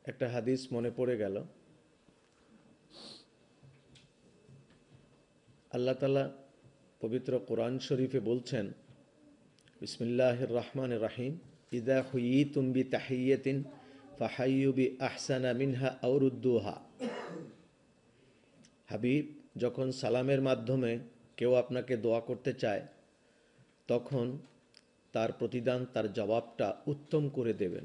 একটা হাদিস মনে পড়ে গেল। আল্লাহ তাআলা পবিত্র কোরআন শরীফে বলছেন, বিসমিল্লাহির রহমানির রহিম, ইযা হুয়িতুম বিতাহিয়্যাতিন ফাহাইয়্যু বিআহসানা মিনহা আও রুদ্দুহা। হাবিব, যখন সালামের মাধ্যমে কেউ আপনাকে দোয়া করতে চায় তখন তার প্রতিদান, তার জবাবটা উত্তম করে দেবেন।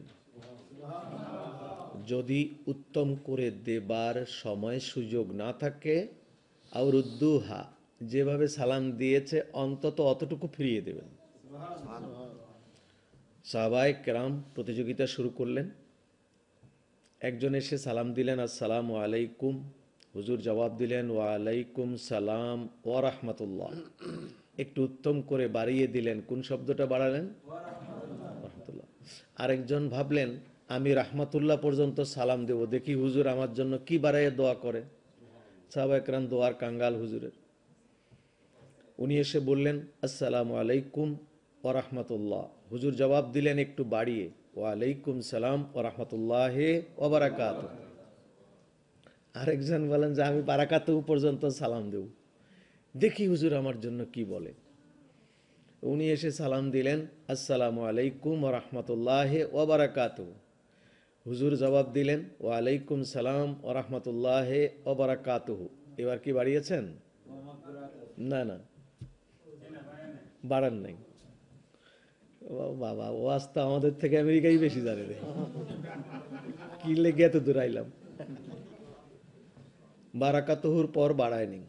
যদি উত্তম করে দেবার সময় সুযোগ না থাকে, আউরুদ্দুহা, যেভাবে সালাম দিয়েছে অন্তত অতটুকু ফিরিয়ে দেবেন। সাহাবায়ে কেরাম প্রতিযোগিতা শুরু করলেন। একজন এসে সালাম দিলেন, আসসালামু আলাইকুম। হুজুর জবাব দিলেন, ওয়া আলাইকুম সালাম ওয়া রাহমাতুল্লাহ। একটু উত্তম করে বাড়িয়ে দিলেন। কোন শব্দটা বাড়ালেন? রাহমাতুল্লাহ। আরেকজন ভাবলেন, আমি রাহমাতুল্লাহ পর্যন্ত সালাম দেব, দেখি হুজুর আমার জন্য কি বাড়াইয়ে দোয়া করে। সাহাবায়ে কেরাম দোয়ার কাঙ্গাল হুজুরের। উনি এসে বললেন, আসসালামু আলাইকুম ওয়া রাহমাতুল্লাহ। হুজুর জবাব দিলেন একটু বাড়িয়ে, ওয়া আলাইকুম সালাম ওয়া রাহমাতুল্লাহি ওয়া বারাকাতুহু। আরেকজন বলেন যে আমি বারাকাতুহু পর্যন্ত সালাম দেব, দেখি হুজুর আমার জন্য কি বলে। উনি এসে সালাম দিলেন, আসসালামু আলাইকুম ওয়া রাহমাতুল্লাহি ওয়া বারাকাতুহু। হুজুর জবাব দিলেন, ওয়া আলাইকুম সালাম ওয়া রাহমাতুল্লাহি ওয়া বারাকাতুহু। এবার কি বাড়িয়েছেন? না না, বাড়ান নাই। বাবা, ওয়াজ তো আমাদের থেকে আমেরিকাই বেশি জানে রে। কি লেগে এত দূর আইলাম। বারাকাতুহুর পর বাড়ায়নি,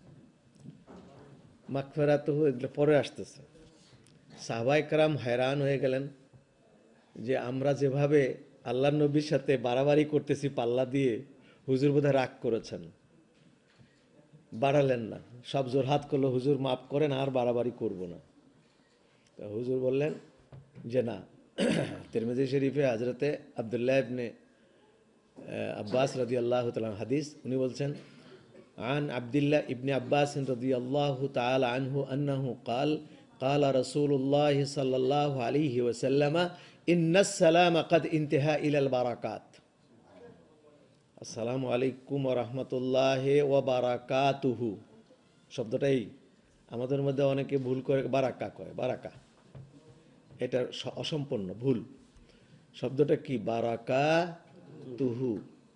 মাগফিরাতুহু এগুলো পরে আসতেছে। সাহাবায়ে কেরাম hayran হয়ে গেলেন যে আমরা যেভাবে আল্লাহর নবীর সাথে বাড়াবাড়ি করতেছি পাল্লা দিয়ে, হুজুর বোধহয় রাগ করেছেন, বাড়ালেন না। সব জোরহাত করলো, হুজুর মাফ করেন, আর বাড়াবাড়ি করব না। হুজুর বললেন যে না। তিরমিজি শরীফে হযরতে আব্দুল্লাহ ইবনে আব্বাস রাদিয়াল্লাহু তাআলা হাদিস, উনি বলছেন, আন আব্দুল্লাহ ইবনে আব্বাস রাদিয়াল্লাহু তাআলা আনহু আন্নাহু قال قال رسول الله صلى الله عليه وسلم إن السلام قد انتهى إلى البركات। আসসালামু আলাইকুম ওয়া রাহমাতুল্লাহি ওয়া বারাকাতুহু শব্দটাই আমাদের মধ্যে অনেকে ভুল করে বারাকা কয়, বারাকা, এটা অসম্পূর্ণ ভুল। শব্দটা কি? বারাকাতুহু।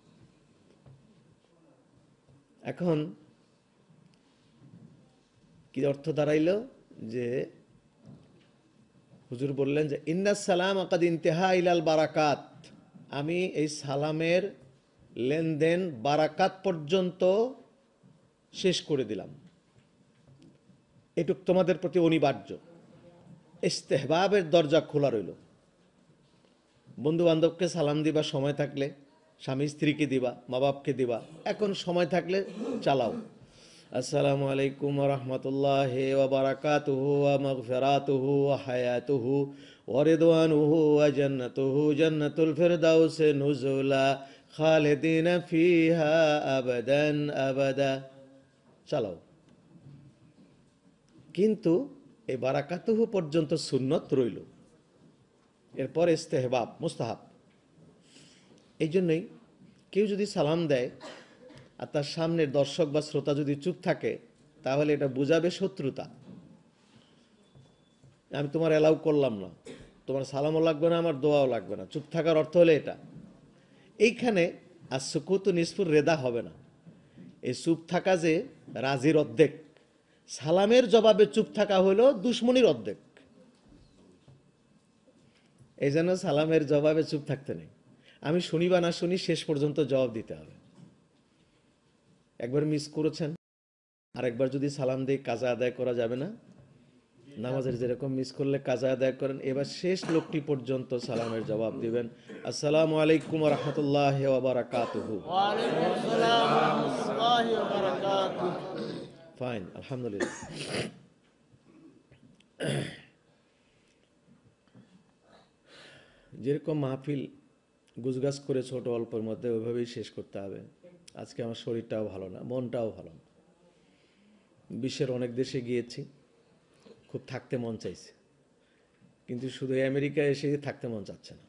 এখন কি অর্থ দাঁড়াইল? যে হুজুর বললেন যে ইন্নাস সালাম কাদ ইনতাহা ইলাল বারাকাত, আমি এই সালামের লেনদেন বারাকাত পর্যন্ত শেষ করে দিলাম। এটুক তোমাদের প্রতি অনিবার্য। ইস্তেহবাবের দরজা খোলা রইল। বন্ধু বান্ধবকে সালাম দিবা সময় থাকলে, স্বামী স্ত্রীকে দিবা, মা বাপকে দিবা, এখন সময় থাকলে চালাও। আসসালামু আলাইকুম ওয়া রাহমাতুল্লাহি ওয়া বারাকাতুহু ওয়া মাগফিরাতুহু ওয়া হায়াতুহু ওয়া রিদওয়ানুহু ওয়া জান্নাতুহু জান্নাতুল ফিরদাউসি নুজুলা খালিদিনা ফিহা আবাদান আবাদা। চালাও। কিন্তু এই বারাকাতুহু পর্যন্ত সুন্নত রইল, এরপর ইস্তেহবাব, মুস্তাহাব। এই জন্যই কেউ যদি সালাম দেয় আর তার সামনের দর্শক বা শ্রোতা যদি চুপ থাকে, তাহলে এটা বুঝাবে শত্রুতা। আমি তোমার অ্যালাউ করলাম না, তোমার সালামও লাগবে না, আমার দোয়াও লাগবে না। চুপ থাকার অর্থ হলো এটা। এইখানে আর সুকুতু নিসফুর রেদা হবে না। এই চুপ থাকা যে রাজির অর্ধেক, সালামের জবাবে চুপ থাকা হলো দুশ্মনির অর্ধেক। এই জন্য সালামের জবাবে চুপ থাকতে নেই। আমি শুনি বা না শুনি, শেষ পর্যন্ত জবাব দিতে হবে। একবার মিস করেছেন, আর একবার যদি সালাম দিয়ে কাজা আদায় করা যাবে না? নামাজের যেরকম মিস করলে কাজা আদায় করেন, এবার শেষ লোকটি পর্যন্ত সালামের জবাব দিবেন। আসসালামু আলাইকুম ওয়া রাহমাতুল্লাহি ওয়া বারাকাতুহু। ওয়া আলাইকুম আসসালাম ওয়া রাহমাতুল্লাহি ওয়া বারাকাতুহু। ফাইন, আলহামদুলিল্লাহ। যেরকম মাহফিল গুজগাছ করে ছোট অল্পের মধ্যে ওইভাবেই শেষ করতে হবে। আজকে আমার শরীরটাও ভালো না, মনটাও ভালো না। বিশ্বের অনেক দেশে গিয়েছি, খুব থাকতে মন চাইছে, কিন্তু শুধু আমেরিকায় এসে থাকতে মন চাচ্ছে না।